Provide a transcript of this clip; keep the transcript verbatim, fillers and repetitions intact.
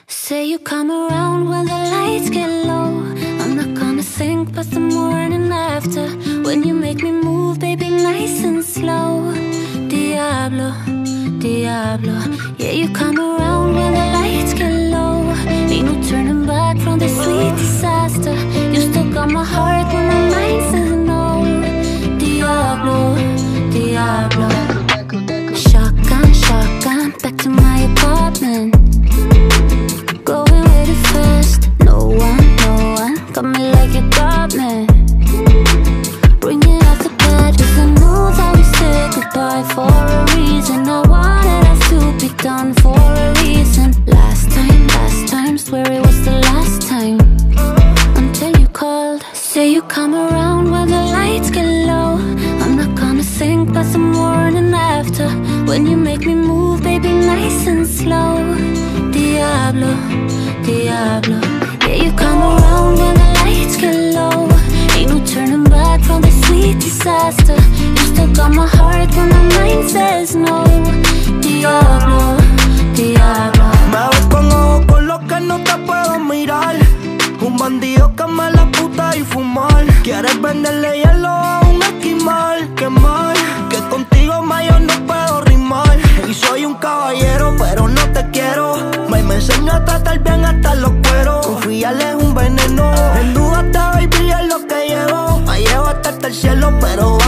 Say you come around when the lights get low. I'm not gonna think about the morning after. When you make me move, baby, nice and slow. Diablo, Diablo. Yeah, you come around when the lights get low. Ain't no turning back from this sweet disaster. You still got my heart when my mind says no. Diablo, Diablo. Shotgun, shotgun, back to my apartment. Going way too fast, no one, no one got me like you got me. Bring it out the bed, cause I know that we said goodbye for a reason. I wanted us to be done for a reason. Last time, last time, swear it was the last time. Until you called, say you come around when the lights get low. I'm not gonna think about the morning after. When you make me move, baby, nice and slow. Diablo, Diablo. Yeah, you come around when the lights get low. Ain't no turning back from this sweet disaster. You still got my heart when my mind says no. Diablo, Diablo. Me ves con ojos con los que no te puedo mirar. Un bandido que me la puta y fumar. Quieres venderle hielo a un esquimal. Qué mal, que contigo más yo no puedo rimar. Y soy un caballero, pero no te quiero. Me, me enseño a tratar bien hasta los cueros. Confiarle es un veneno. En duda te baby es lo que llevo. Me llevo hasta el cielo, pero